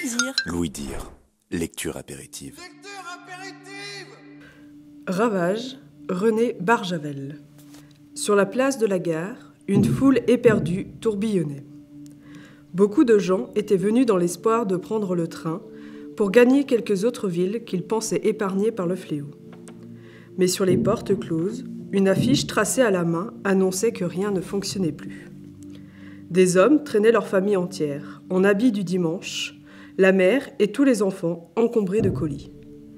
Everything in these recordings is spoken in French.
plaisir. Louis Dire, lecture apéritive. Ravage, René Barjavel. Sur la place de la gare, une foule éperdue tourbillonnait. Beaucoup de gens étaient venus dans l'espoir de prendre le train pour gagner quelques autres villes qu'ils pensaient épargnées par le fléau. Mais sur les portes closes, une affiche tracée à la main annonçait que rien ne fonctionnait plus. Des hommes traînaient leur famille entière, en habits du dimanche, la mère et tous les enfants encombrés de colis.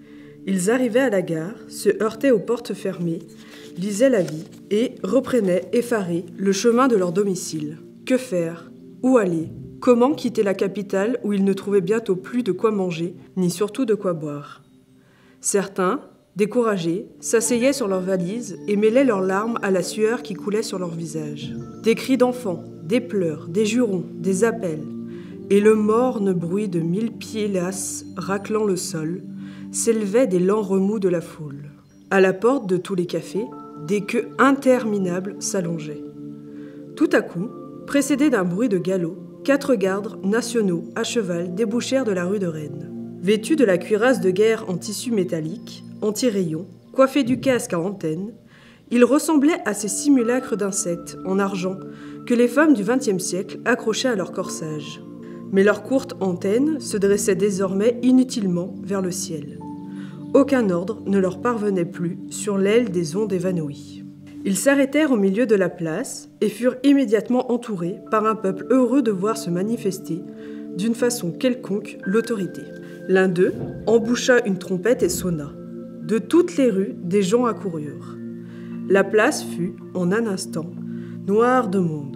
Ils arrivaient à la gare, se heurtaient aux portes fermées, lisaient l'avis et reprenaient, effarés, le chemin de leur domicile. Que faire? Où aller? Comment quitter la capitale où ils ne trouvaient bientôt plus de quoi manger, ni surtout de quoi boire? Certains, découragés, s'asseyaient sur leurs valises et mêlaient leurs larmes à la sueur qui coulait sur leur visage. Des cris d'enfants, des pleurs, des jurons, des appels, et le morne bruit de 1000 pieds lasses raclant le sol s'élevait des lents remous de la foule. À la porte de tous les cafés, des queues interminables s'allongeaient. Tout à coup, précédés d'un bruit de galop, 4 gardes nationaux à cheval débouchèrent de la rue de Rennes. Vêtus de la cuirasse de guerre en tissu métallique, anti-rayon, coiffés du casque à antenne, ils ressemblaient à ces simulacres d'insectes en argent que les femmes du XXe siècle accrochaient à leur corsage. Mais leurs courtes antennes se dressaient désormais inutilement vers le ciel. Aucun ordre ne leur parvenait plus sur l'aile des ondes évanouies. Ils s'arrêtèrent au milieu de la place et furent immédiatement entourés par un peuple heureux de voir se manifester, d'une façon quelconque, l'autorité. L'un d'eux emboucha une trompette et sonna. De toutes les rues, des gens accoururent. La place fut, en un instant, noire de monde.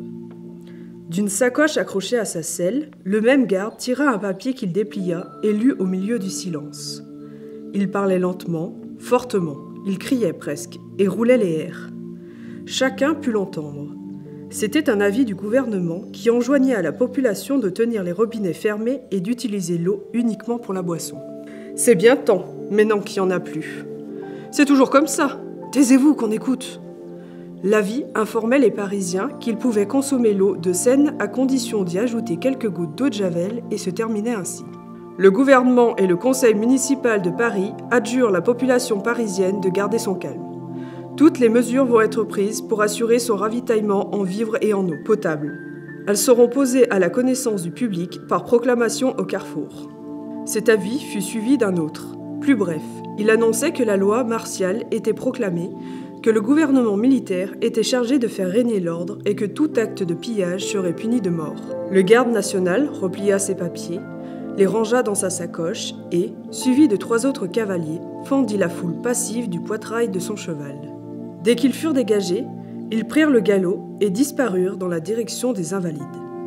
D'une sacoche accrochée à sa selle, le même garde tira un papier qu'il déplia et lut au milieu du silence. Il parlait lentement, fortement, il criait presque et roulait les airs. Chacun put l'entendre. C'était un avis du gouvernement qui enjoignait à la population de tenir les robinets fermés et d'utiliser l'eau uniquement pour la boisson. C'est bien temps, maintenant qu'il n'y en a plus. C'est toujours comme ça. Taisez-vous qu'on écoute. L'avis informait les Parisiens qu'ils pouvaient consommer l'eau de Seine à condition d'y ajouter quelques gouttes d'eau de Javel et se terminait ainsi. Le gouvernement et le conseil municipal de Paris adjurent la population parisienne de garder son calme. Toutes les mesures vont être prises pour assurer son ravitaillement en vivres et en eau potable. Elles seront posées à la connaissance du public par proclamation au carrefour. Cet avis fut suivi d'un autre. Plus bref, il annonçait que la loi martiale était proclamée, que le gouvernement militaire était chargé de faire régner l'ordre et que tout acte de pillage serait puni de mort. Le garde national replia ses papiers, les rangea dans sa sacoche et, suivi de 3 autres cavaliers, fendit la foule passive du poitrail de son cheval. Dès qu'ils furent dégagés, ils prirent le galop et disparurent dans la direction des Invalides.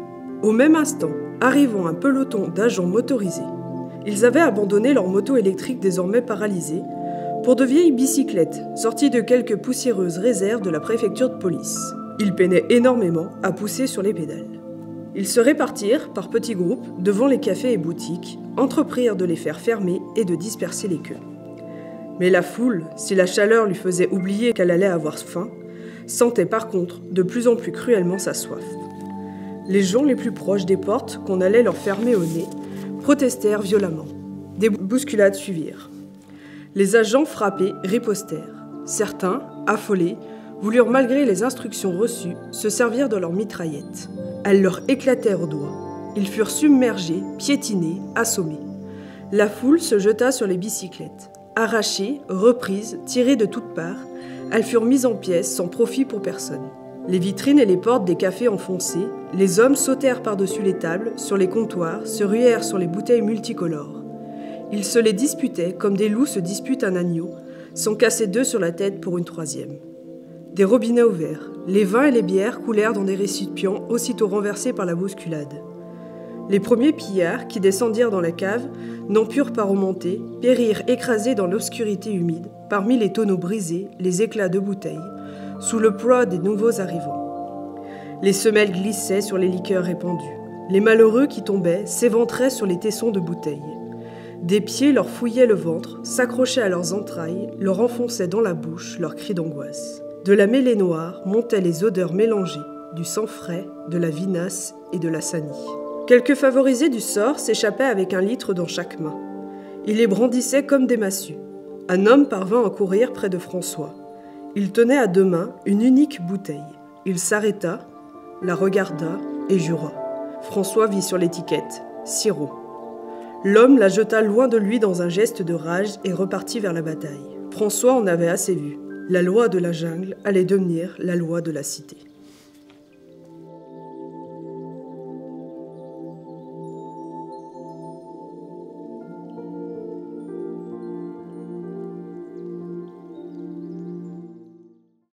Au même instant, arrivant un peloton d'agents motorisés. Ils avaient abandonné leur moto électrique désormais paralysée pour de vieilles bicyclettes sorties de quelques poussiéreuses réserves de la préfecture de police. Ils peinaient énormément à pousser sur les pédales. Ils se répartirent par petits groupes devant les cafés et boutiques, entreprirent de les faire fermer et de disperser les queues. Mais la foule, si la chaleur lui faisait oublier qu'elle allait avoir faim, sentait par contre de plus en plus cruellement sa soif. Les gens les plus proches des portes qu'on allait leur fermer au nez protestèrent violemment. Des bousculades suivirent. Les agents frappés ripostèrent. Certains, affolés, voulurent malgré les instructions reçues se servir de leurs mitraillettes. Elles leur éclatèrent aux doigts. Ils furent submergés, piétinés, assommés. La foule se jeta sur les bicyclettes. Arrachées, reprises, tirées de toutes parts, elles furent mises en pièces sans profit pour personne. Les vitrines et les portes des cafés enfoncées, les hommes sautèrent par-dessus les tables, sur les comptoirs, se ruèrent sur les bouteilles multicolores. Ils se les disputaient comme des loups se disputent un agneau, s'en cassaient 2 sur la tête pour une 3e. Des robinets ouverts, les vins et les bières coulèrent dans des récipients aussitôt renversés par la bousculade. Les premiers pillards qui descendirent dans la cave n'en purent pas remonter, périrent écrasés dans l'obscurité humide, parmi les tonneaux brisés, les éclats de bouteilles, sous le poids des nouveaux arrivants. Les semelles glissaient sur les liqueurs répandues. Les malheureux qui tombaient s'éventraient sur les tessons de bouteilles. Des pieds leur fouillaient le ventre, s'accrochaient à leurs entrailles, leur enfonçaient dans la bouche leurs cris d'angoisse. De la mêlée noire montaient les odeurs mélangées, du sang frais, de la vinasse et de la sanie. Quelques favorisés du sort s'échappaient avec 1 litre dans chaque main. Ils les brandissaient comme des massues. Un homme parvint à courir près de François. Il tenait à 2 mains une unique bouteille. Il s'arrêta, la regarda et jura. François vit sur l'étiquette « Sirop ». L'homme la jeta loin de lui dans un geste de rage et repartit vers la bataille. François en avait assez vu. La loi de la jungle allait devenir la loi de la cité.